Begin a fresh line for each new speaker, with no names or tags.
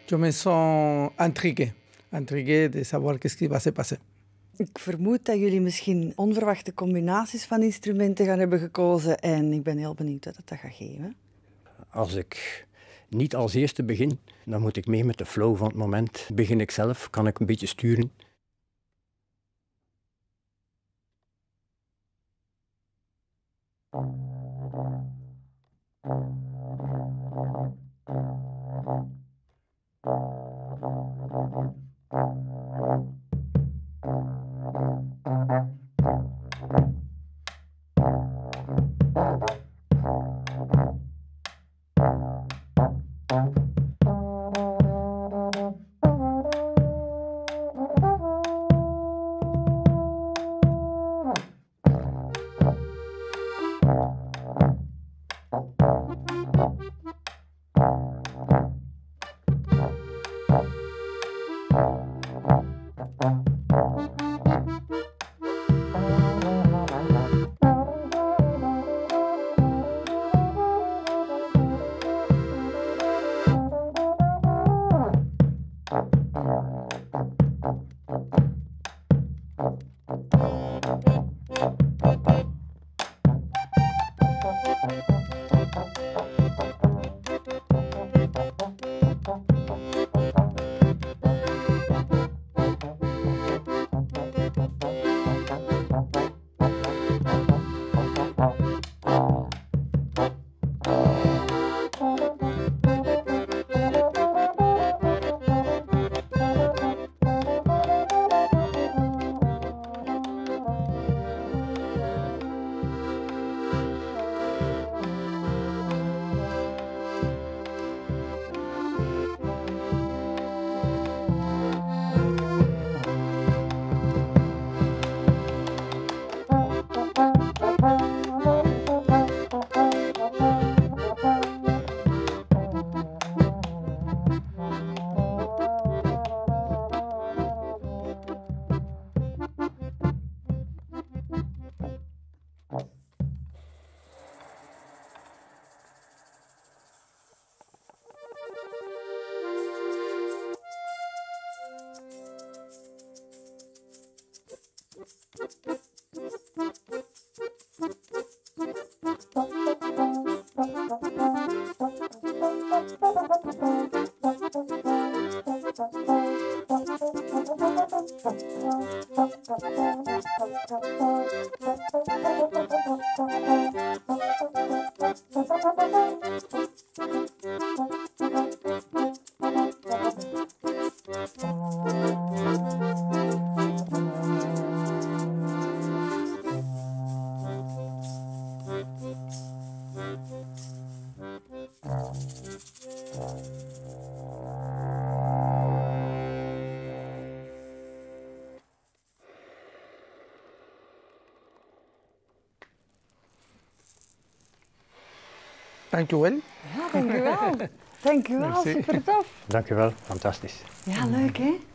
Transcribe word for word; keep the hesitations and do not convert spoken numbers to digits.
Je me sens intrigué. Intrigué de savoir qu'est-ce qui va se passer.
Ik vermoed dat jullie misschien onverwachte combinaties van instrumenten gaan hebben gekozen en ik ben heel benieuwd wat het dat gaat geven.
Als ik niet als eerste begin, dan moet ik mee met de flow van het moment. Begin ik zelf, kan ik een beetje sturen.
Dank u wel.
Ja, dank u wel. Dank u wel, super tof.
Dank u wel, fantastisch.
Ja, leuk hè?